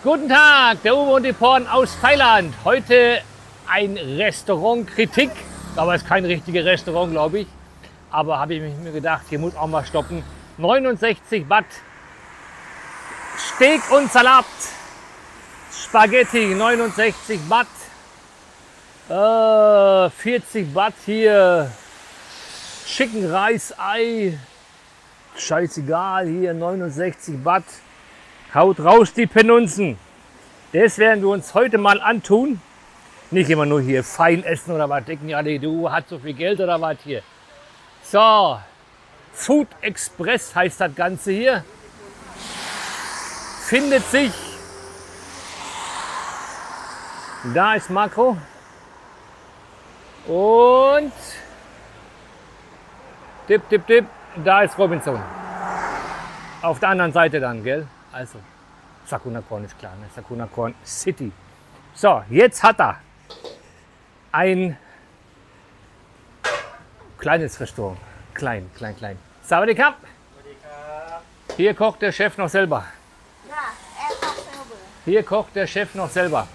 Guten Tag, der Uwe und die Porn aus Thailand. Heute ein Restaurant-Kritik, aber es ist kein richtiges Restaurant, glaube ich. Aber habe ich mir gedacht, hier muss auch mal stoppen. 69 Baht, Steak und Salat, Spaghetti, 69 Baht, 40 Baht hier, Chicken Rice Ei, scheißegal, hier 69 Baht. Haut raus die Penunzen. Das werden wir uns heute mal antun. Nicht immer nur hier fein essen oder was. Denken ja, du hast so viel Geld oder was hier. So, Food Express heißt das Ganze hier. Findet sich. Da ist Makro. Und tipp, tipp, tipp. Da ist Robinson. Auf der anderen Seite dann, gell? Also, Sakunakorn ist klar, ne? Sakunakorn City. So, jetzt hat er ein kleines Restaurant. Klein. Sawadee Krap. Hier kocht der Chef noch selber. Ja, er kocht selber. Hier kocht der Chef noch selber.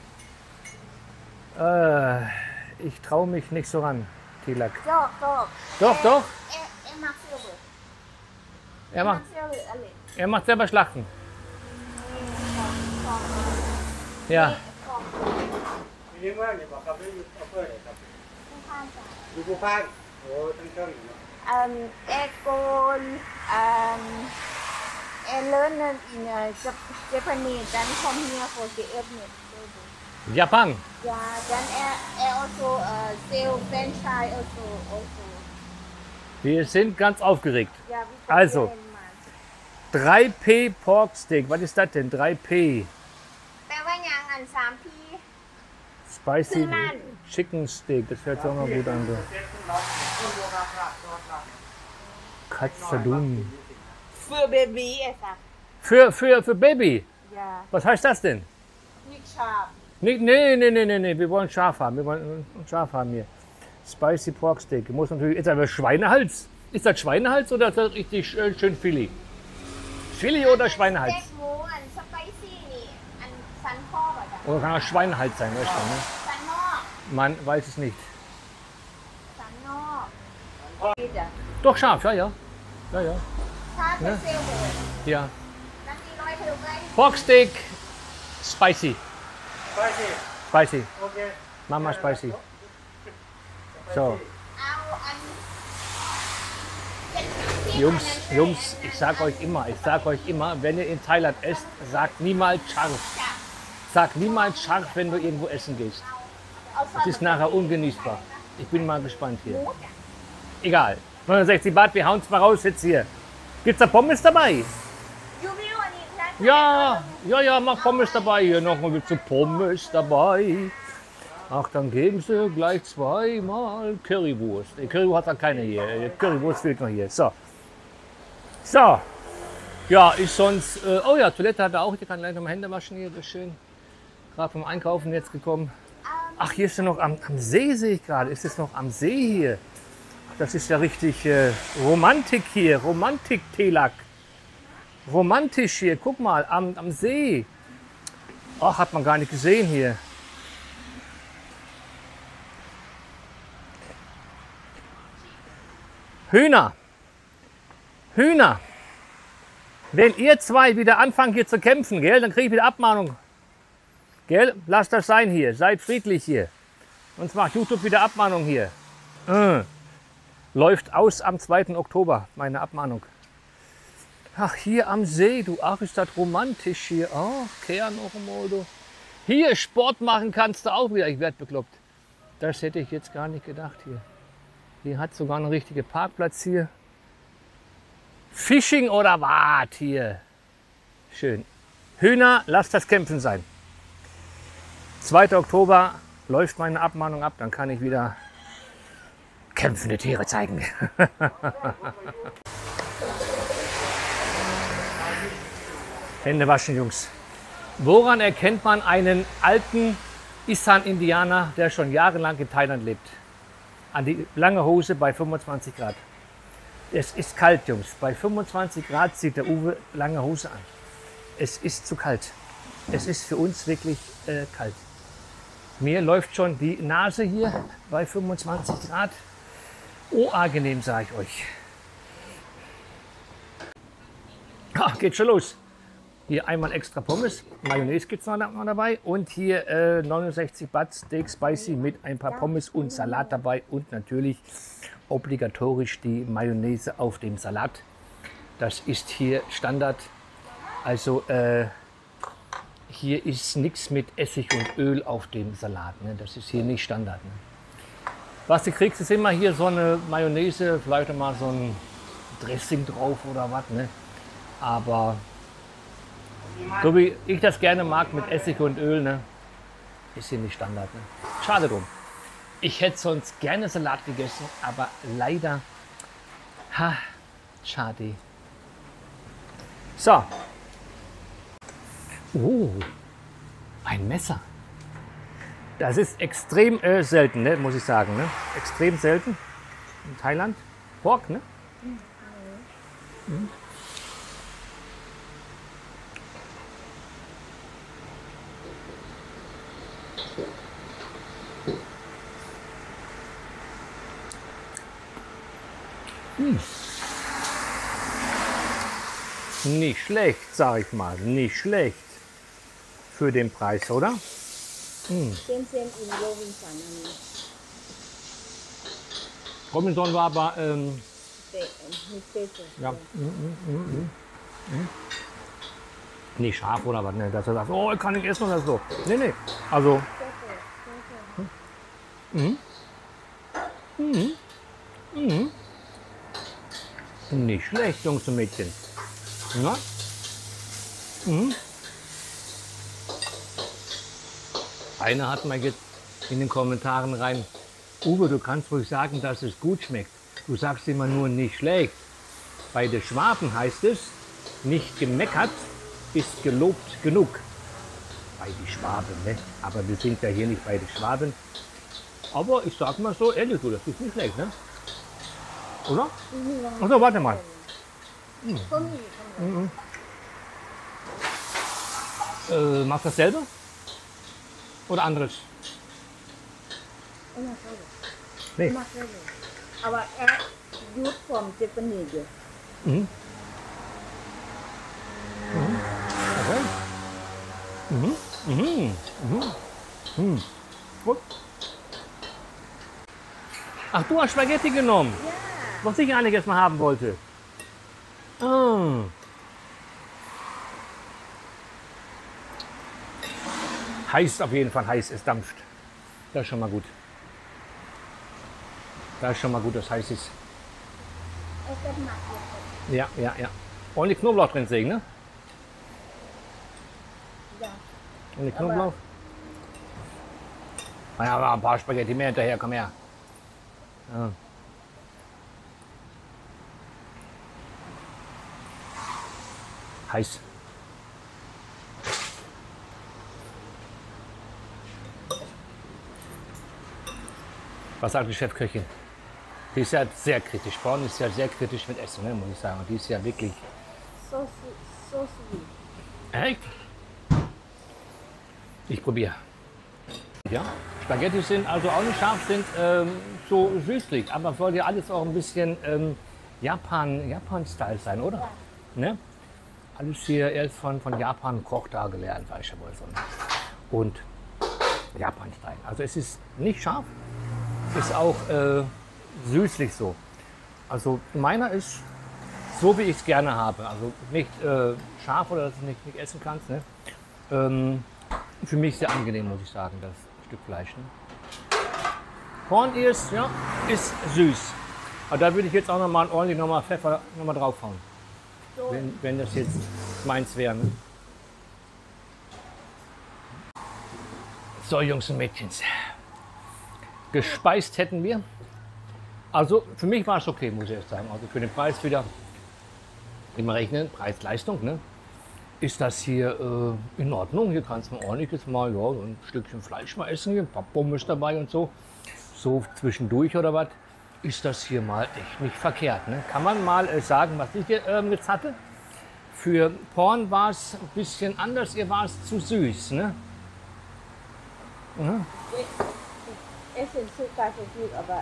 Ich traue mich nicht so ran, Tilak. Doch. Doch. Er macht selber. Er macht selber Schlachten. Ja. เลี้ยงว่างเนี่ยบอกครับไม่มีออฟเฟอร์เลยครับอยู่ภูพานโอ้ตั้งเครื่องอยู่เนาะ Ekon, learn in Japanese, then come here for the ethnic. Japan. Yeah, then also sell franchise also. Wir sind ganz aufgeregt. Yeah, Also. 3P Pork Steak. Was ist das denn? 3P. แปลว่ายังอัน3 P Spicy Kühlmann. Chicken Steak. Das hört sich auch mal gut an. So. Katzadun. für Baby ไอ้สัก Für Baby. Yeah, Was heißt das denn? nicht scharf. Nee. Wir wollen scharf haben. Wir wollen scharf haben hier. Spicy Pork Steak. Muss natürlich. Ist aber Schweinehals. Ist das Schweinehals oder ist das richtig schön Filet? Filet oder Schweinehals? สเต็กหมูอันสไปซี่นี่อันสันคอแบบ Oder kann auch Schweinehals sein, weißt du, ne? สันนอก Man weiß es nicht. สันนอกดีจ้ะ Doch scharf, ja. ถ้าเป็นเซลล์เลย Ja. นักที่ร้อยถือไว้ Pork Steak, spicy. ไปสิ Spicy. โอเค Mama spicy. So, เอาอัน Jungs, ich sag euch immer, wenn ihr in Thailand esst, sagt niemals scharf. Sag niemals scharf, wenn du irgendwo essen gehst. เอาซอ Es ส ist nachher ungenießbar. Ich bin mal gespannt hier. Egal. 69 Baht, wir hauen es mal raus jetzt hier. Gibt's da Pommes dabei? ยูวิวอันนี้นะ Ja, mach Pommes dabei. Hier nochmal gibt's so Pommes dabei. Ach, dann geben sie gleich zweimal Currywurst. Currywurst hat da keine hier. Currywurst fehlt noch hier. So. Ja, ist sonst. Oh ja, Toilette hat er auch. Hier kann gleich nochmal Hände waschen hier. Das ist schön. Gerade vom Einkaufen jetzt gekommen. Ach, hier ist er noch am See, sehe ich gerade. Ist es noch am See hier? Das ist ja richtig Romantik hier. Romantik-Telak. Romantisch hier. Guck mal, am See. Ach, hat man gar nicht gesehen hier. Hühner. Wenn ihr zwei wieder anfangt hier zu kämpfen, gell, dann kriege ich wieder Abmahnung. Gell? Lasst das sein hier. Seid friedlich hier. Sonst macht YouTube wieder Abmahnung hier. Läuft aus am 2. Oktober, meine Abmahnung. Ach, hier am See, du. Ach, ist das romantisch hier. Ach, kehr noch einmal, du. Hier Sport machen kannst du auch wieder. Ich werde bekloppt. Das hätte ich jetzt gar nicht gedacht hier. Hier hat sogar einen richtigen Parkplatz hier. Fishing oder was hier? Schön. Hühner, lasst das Kämpfen sein. 2. Oktober läuft meine Abmahnung ab, dann kann ich wieder kämpfende Tiere zeigen. Hände waschen, Jungs. Woran erkennt man einen alten Isan-Indianer, der schon jahrelang in Thailand lebt? An die lange Hose bei 25 Grad. Es ist kalt, Jungs. Bei 25 Grad zieht der Uwe lange Hose an. Es ist zu kalt. es ist für uns wirklich kalt. Mir läuft schon die Nase hier bei 25 Grad. Oh, angenehm, sage ich euch. Geht schon los. Hier einmal extra Pommes, Mayonnaise gibt es noch dabei und hier 69 Baht Steak Spicy mit ein paar Pommes und Salat dabei und natürlich obligatorisch die Mayonnaise auf dem Salat. Das ist hier Standard. Also hier ist nichts mit Essig und Öl auf dem Salat. Ne? Das ist hier nicht Standard. Ne? Was du kriegst, ist immer hier so eine Mayonnaise, vielleicht mal so ein Dressing drauf oder was. Ne? Aber so wie ich das gerne mag mit Essig und Öl, ne, ist hier nicht Standard. Ne? Schade drum. Ich hätte sonst gerne Salat gegessen, aber leider, schade. So. Oh, ein Messer. Das ist extrem selten, ne, muss ich sagen. Ne? Extrem selten in Thailand. Pork, ne? Mhm. Nicht schlecht, sag ich mal. Nicht schlecht. Für den Preis, oder? Robinson war aber ja, nicht scharf oder was, ne? Dass er sagt, oh, ich kann nicht essen oder so. Nee, nee. Also. Nicht schlecht, Jungs und Mädchen. Na? Einer hat mal jetzt in den Kommentaren rein, Uwe, du kannst ruhig sagen, dass es gut schmeckt. Du sagst immer nur nicht schlecht. Bei den Schwaben heißt es, nicht gemeckert ist gelobt genug. Bei den Schwaben, ne? Aber wir sind ja hier nicht bei den Schwaben. Aber ich sag mal so, ehrlich, du, das ist nicht schlecht, ne? Oder? Achso, warte mal. Machst du dasselbe? Oder anderes? Nee. Aber youth from Japanese. Okay. Gut. Ach, du hast Spaghetti genommen? Ja. Was ich eigentlich erst mal haben wollte. Oh. Heiß auf jeden Fall, heiß, es dampft. Das ist schon mal gut. Das ist schon mal gut, dass heiß ist. Ja, ja, ja. Ordentlich Knoblauch drin sehen, ne? Ja. Ordentlich Knoblauch. Ja, aber ein paar Spaghetti mehr hinterher, komm her. Ja. Heiß. Was sagt die Chefköchin? Die ist ja sehr kritisch. Braun ist ja sehr kritisch mit Essen, ne, muss ich sagen. Und die ist ja wirklich. So sweet. Echt? Ich probiere. Ja, Spaghetti sind also auch nicht scharf, sind so süßlich. Aber soll ja alles auch ein bisschen Japan-Style sein, oder? Ja. Ne? Alles hier erst von Japan Koch da gelernt, weiß ich ja wohl so. Und Japan-Style. Also es ist nicht scharf, ist auch süßlich so. Also meiner ist so, wie ich es gerne habe. Also nicht scharf oder dass du nicht essen kannst. Ne? Für mich sehr angenehm, muss ich sagen, das Stück Fleisch. Ne? Corn-Ears, ja, ist süß. Aber da würde ich jetzt auch nochmal ordentlich Pfeffer draufhauen. So. Wenn das jetzt meins wäre. Ne? So, Jungs und Mädchen. Gespeist hätten wir. Also für mich war es okay, muss ich erst sagen. Also für den Preis wieder, immer rechnen, Preis-Leistung, ne? Ist das hier in Ordnung. Hier kannst du ordentliches mal, ja, so ein Stückchen Fleisch mal essen, hier, ein paar Pommes dabei und so. So zwischendurch oder was, ist das hier mal echt nicht verkehrt. Ne? Kann man mal sagen, was ich jetzt hatte? Für Porn war es ein bisschen anders, ihr war es zu süß, ne? Mhm. Essen Zucker so viel, aber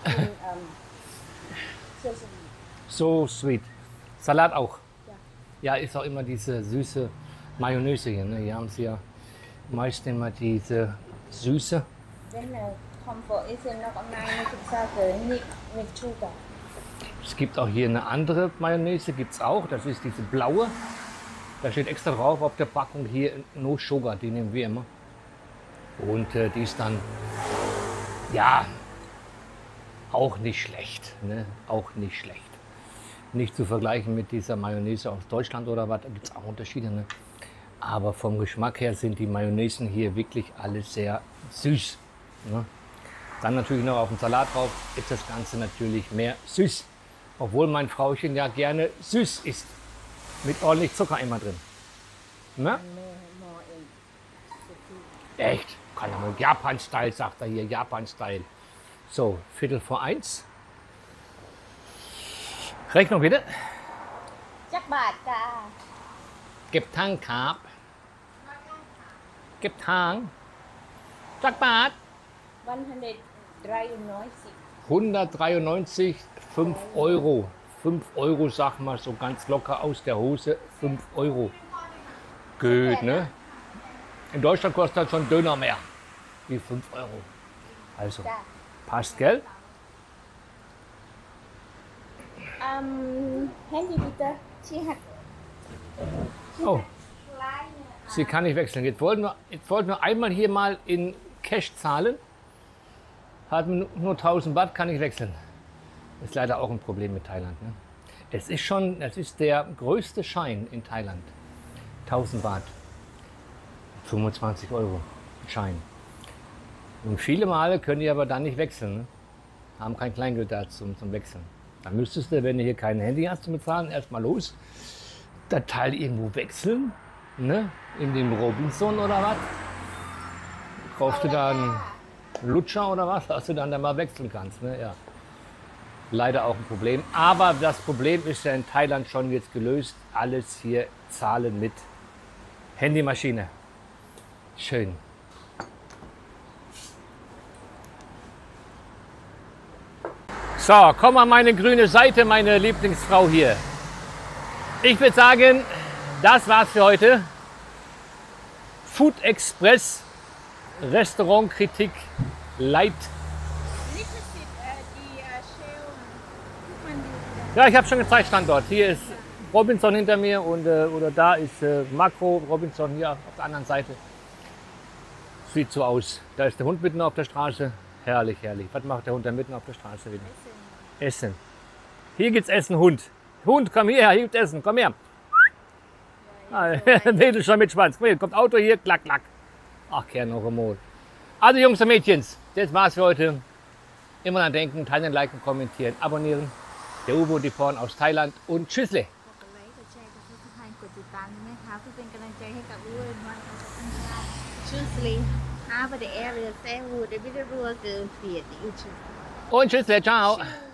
So sweet. Salat auch. Ja. Ja, ist auch immer diese süße Mayonnaise hier. Ne? Hier haben sie ja meist immer diese Süße. Wenn Komfort Essen noch einmal mit Zucker, nicht mit Zucker. Es gibt auch hier eine andere Mayonnaise, gibt es auch. Das ist diese blaue. Da steht extra drauf auf der Packung hier No Sugar, die nehmen wir immer. Und die ist dann, ja, auch nicht schlecht. Ne? Auch nicht schlecht. Nicht zu vergleichen mit dieser Mayonnaise aus Deutschland oder was, da gibt es auch Unterschiede. Ne? Aber vom Geschmack her sind die Mayonnaisen hier wirklich alle sehr süß. Ne? Dann natürlich noch auf dem Salat drauf ist das Ganze natürlich mehr süß. Obwohl mein Frauchen ja gerne süß isst. Mit ordentlich Zucker immer drin. Ne? Echt? Kann ja mal Japan-Style, sagt er hier, Japan-Style. So, 1:15. Rechnung bitte. จักบาทจ้าเก็บทางครับเก็บทางจักบาท 193, 5 Euro. 5 Euro, sag mal, so ganz locker aus der Hose, 5 Euro. Gut, ne? In Deutschland kostet das schon Döner mehr, wie 5 Euro. Also, จ้า passt, gell? Handy bitte. Sie hat Oh, kleine. sie kann nicht wechseln. Jetzt wollten wir einmal hier mal in Cash zahlen. Hatten nur 1000 Baht, kann ich wechseln. Ist leider auch ein Problem mit Thailand. Ne? Es ist der größte Schein in Thailand. 1000 Baht. 25 Euro Schein. Und viele Male können die aber dann nicht wechseln. Ne? Haben kein Kleingeld da zum Wechseln. Dann müsstest du, wenn du hier kein Handy hast zum Bezahlen, erstmal los, das Teil irgendwo wechseln. Ne? In dem Robinson oder was. Kaufst du da einen Lutscher oder was, dass du dann da mal wechseln kannst. Ne? Ja. Leider auch ein Problem. Aber das Problem ist ja in Thailand schon jetzt gelöst. Alles hier zahlen mit Handymaschine. Schön. So, komm an meine grüne Seite, meine Lieblingsfrau hier. Ich würde sagen, das war's für heute. Food Express Restaurantkritik Light. Ja, ich habe schon gezeigt, Standort. Hier ist Robinson hinter mir und oder da ist Makro Robinson hier auf der anderen Seite. Sieht so aus. Da ist der Hund mitten auf der Straße. Herrlich, herrlich. Was macht der Hund da mitten auf der Straße wieder? Essen. Hier gibt's Essen, Hund. Hund, komm hierher, hier gibt's Essen, komm her. Mädel schon mit Schwanz. Komm her, kommt Auto hier, klack, klack. Ach, Kern noch einmal. Also Jungs und Mädchens, das war's für heute. Immer dran denken, teilen, liken, kommentieren, abonnieren. Der Uwe und die Porn aus Thailand und Tschüssle. กดไลค์กดแชร์กด Subscribe กดติดตามด้วยนะคะเพื่อเป็นกำลังใจให้กับอู่นวันของเราชื่อสลีฮาบะเดแอร์เรียเซวูเดบิดรัวเกินเฟียดอีกชื่อ Und Tschüssle, ciao.